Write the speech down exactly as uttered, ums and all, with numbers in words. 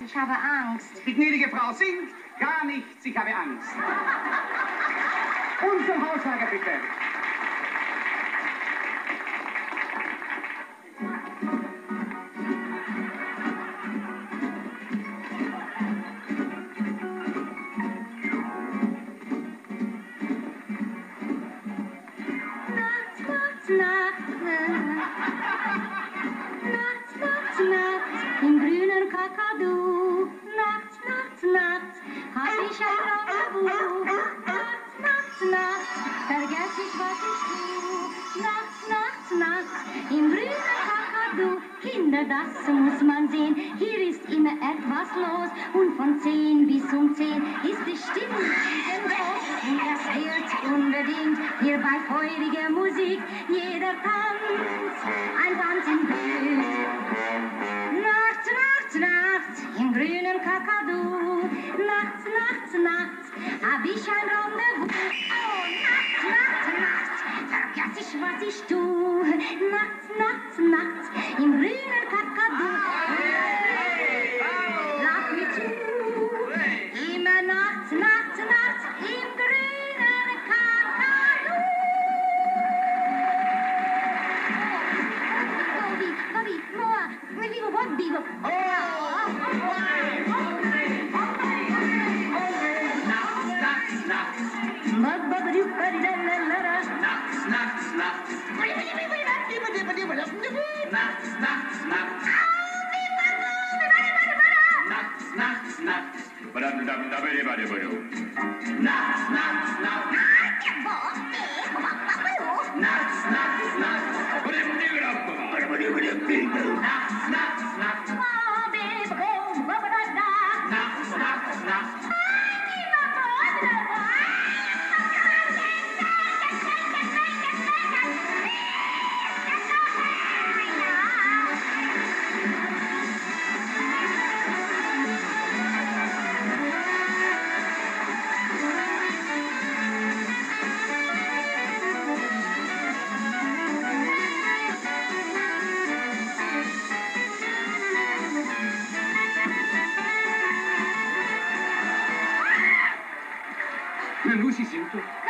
Ich habe Angst. Die gnädige Frau singt gar nichts, ich habe Angst. Und zum Haussager bitte. Nachts, nachts, nachts, im grünen Kakadu. Nachts, nachts, nachts, hab ich ein Rendezvous. Nachts, nachts, nachts, vergess ich, was ich tu. Nachts, nachts, nachts, im grünen Kakadu. Kinder, das muss man sehen, hier ist immer etwas los. Und von zehn bis um zehn ist die Stimmung riesengroß. Und das wird unbedingt hier bei feuriger Musik. Jeder tanzt ein Tanz im Glück. Nachts, nachts, nachts, im grünen Kakadu. Nachts, nachts, nachts, hab ich ein Rendezvous. Oh, nachts, nachts, nachts, vergess ich, was ich tu. Nachts, nachts, nachts, im grünen Kakadu. Lass mir zu, immer nachts, nachts, nachts, im grünen Kakadu. Bobby, Bobby, more, vivo, what, vivo. Nachts, nachts, nachts. Nachts, nachts, nachts. Nachts, nachts, nachts. Nachts, nachts, nachts. Nachts, nachts, nachts. Nachts, nachts, nachts. Nachts, nachts, nachts. Lucy, sinto.